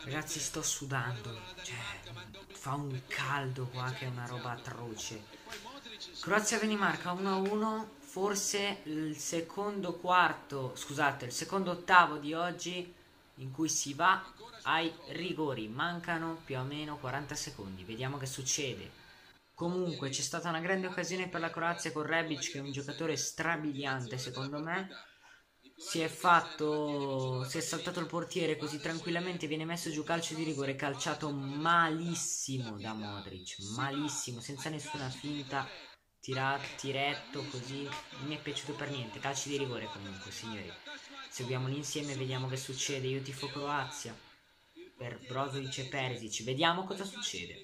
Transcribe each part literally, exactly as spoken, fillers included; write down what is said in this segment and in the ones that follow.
Ragazzi, sto sudando, cioè fa un caldo qua che è una roba atroce. Croazia-Danimarca uno a uno, forse il secondo quarto, scusate, il secondo ottavo di oggi in cui si va ai rigori. Mancano più o meno quaranta secondi, vediamo che succede. Comunque c'è stata una grande occasione per la Croazia con Rebic, che è un giocatore strabiliante secondo me. Si è fatto, si è saltato il portiere così tranquillamente, viene messo giù calcio di rigore, calciato malissimo da Modric, malissimo, senza nessuna finta, tirato, tiretto così, non mi è piaciuto per niente. Calci di rigore comunque, signori. Seguiamoli insieme e vediamo che succede. Io tifo Croazia per Brozovic e Perisic, vediamo cosa succede.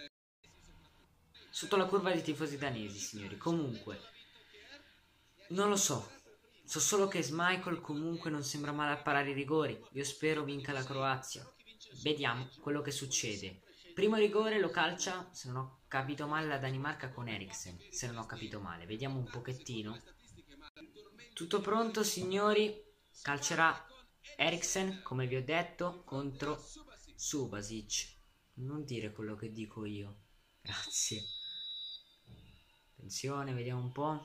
Sotto la curva dei tifosi danesi, signori. Comunque, non lo so. So solo che Schmeichel comunque non sembra male a parare i rigori. Io spero vinca la Croazia. Vediamo quello che succede. Primo rigore lo calcia, se non ho capito male, la Danimarca con Eriksen. Se non ho capito male. Vediamo un pochettino. Tutto pronto, signori. Calcerà Eriksen, come vi ho detto, contro Subasic. Non dire quello che dico io. Grazie. Attenzione, vediamo un po'.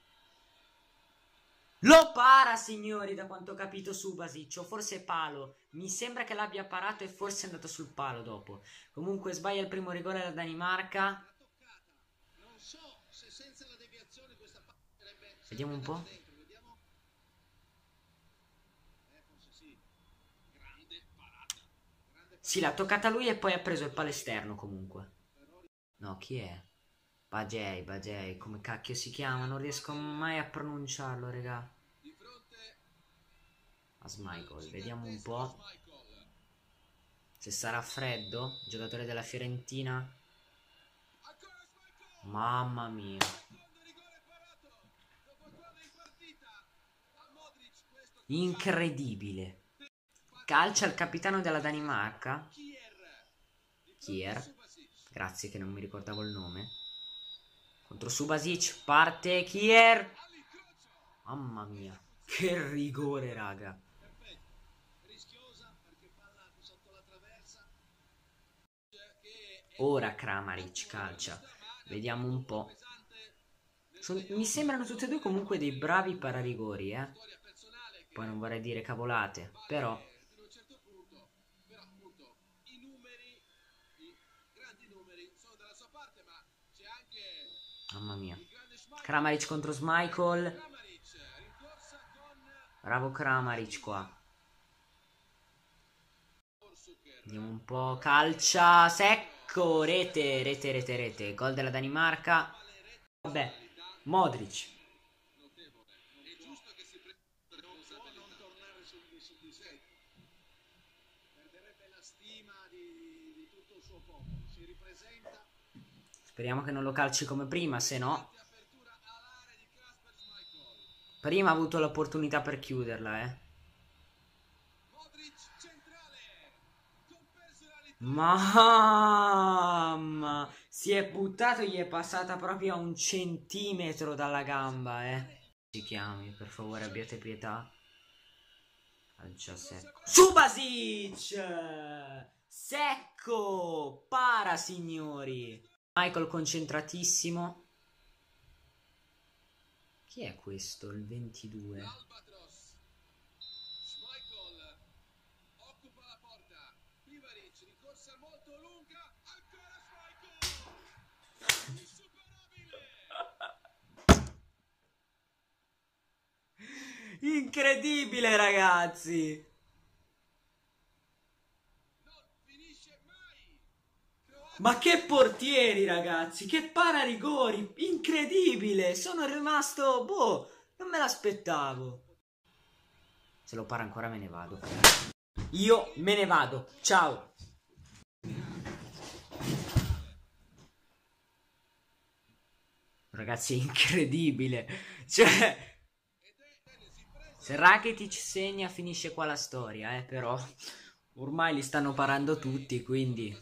Lo para, signori, da quanto ho capito Subasic, o forse palo. Mi sembra che l'abbia parato e forse è andato sul palo dopo. Comunque sbaglia il primo rigore la Danimarca. Vediamo un po'. Sì, l'ha toccata lui e poi ha preso il palo esterno comunque. No, chi è? Bajay, Bajay, come cacchio si chiama? Non riesco mai a pronunciarlo, raga. A Schmeichel, vediamo un po' se sarà freddo, giocatore della Fiorentina. Mamma mia. Incredibile. Calcia il capitano della Danimarca. Kier. Grazie che non mi ricordavo il nome. Contro Subasic. Parte Kier. Mamma mia. Che rigore, raga. Ora Kramaric calcia. Vediamo un po'. Son, mi sembrano tutti e due comunque dei bravi pararigori, eh. Poi non vorrei dire cavolate, però... Mamma mia. Kramaric contro Schmeichel. Bravo Kramaric qua. Vediamo un po'. Calcia secco. Rete, rete, rete, rete. Gol della Danimarca. Vabbè. Modric. Speriamo che non lo calci come prima, se no... Prima ha avuto l'opportunità per chiuderla, eh. Mamma, si è buttato, gli è passata proprio a un centimetro dalla gamba, eh. Si chiami, per favore, abbiate pietà. Calcia secco. Subasic! Secco! Para, signori. Michael concentratissimo. Chi è questo? Il ventidue. Incredibile, ragazzi. Ma che portieri, ragazzi. Che pararigori. Incredibile. Sono rimasto... Boh, non me l'aspettavo. Se lo para ancora me ne vado. Io me ne vado. Ciao. Ragazzi, è incredibile. Cioè... Se Rakitic segna finisce qua la storia, eh, però ormai li stanno parando tutti, quindi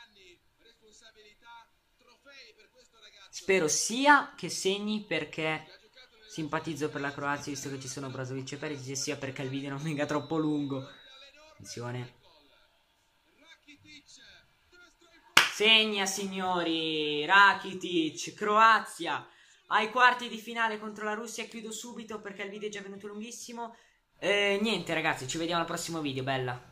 spero sia che segni perché simpatizzo per la Croazia visto che ci sono Brozovic e Perisic, sia perché il video non venga troppo lungo. Attenzione. Segna, signori. Rakitic, Croazia ai quarti di finale contro la Russia. Chiudo subito perché il video è già venuto lunghissimo. Eh, niente ragazzi, ci vediamo al prossimo video, bella.